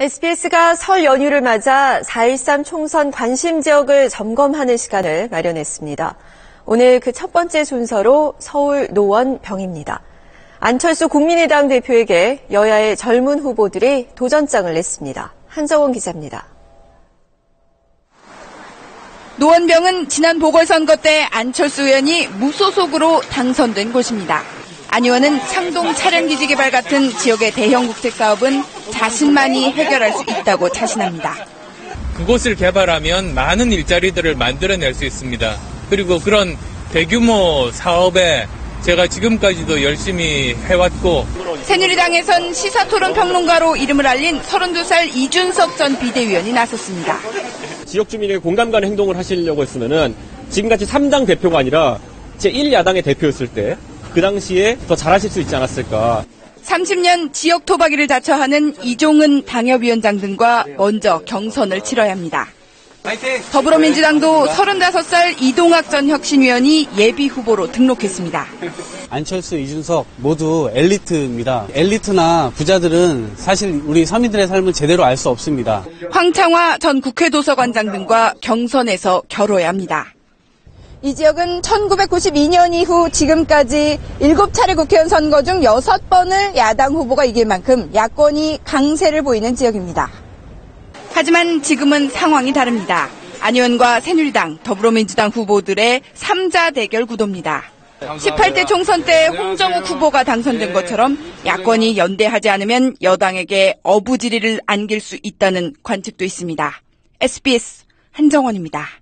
SBS가 설 연휴를 맞아 4.13 총선 관심 지역을 점검하는 시간을 마련했습니다. 오늘 그 첫 번째 순서로 서울 노원병입니다. 안철수 국민의당 대표에게 여야의 젊은 후보들이 도전장을 냈습니다. 한정원 기자입니다. 노원병은 지난 보궐선거 때 안철수 의원이 무소속으로 당선된 곳입니다. 안 의원은 창동 차량기지 개발 같은 지역의 대형 국책 사업은 자신만이 해결할 수 있다고 자신합니다. 그곳을 개발하면 많은 일자리들을 만들어낼 수 있습니다. 그리고 그런 대규모 사업에 제가 지금까지도 열심히 해왔고, 새누리당에선 시사토론 평론가로 이름을 알린 32살 이준석 전 비대위원이 나섰습니다. 지역 주민에게 공감 가는 행동을 하시려고 했으면은 지금같이 3당 대표가 아니라 제1야당의 대표였을 때 그 당시에 더 잘하실 수 있지 않았을까. 30년 지역 토박이를 자처하는 이종은 당협위원장 등과 먼저 경선을 치러야 합니다. 더불어민주당도 35살 이동학 전 혁신위원이 예비 후보로 등록했습니다. 안철수, 이준석 모두 엘리트입니다. 엘리트나 부자들은 사실 우리 서민들의 삶을 제대로 알 수 없습니다. 황창화 전 국회도서관장 등과 경선에서 겨뤄야 합니다. 이 지역은 1992년 이후 지금까지 7차례 국회의원 선거 중 6번을 야당 후보가 이길 만큼 야권이 강세를 보이는 지역입니다. 하지만 지금은 상황이 다릅니다. 안 의원과 새누리당, 더불어민주당 후보들의 3자 대결 구도입니다. 18대 총선 때 홍정욱 후보가 당선된 것처럼 야권이 연대하지 않으면 여당에게 어부지리를 안길 수 있다는 관측도 있습니다. SBS 한정원입니다.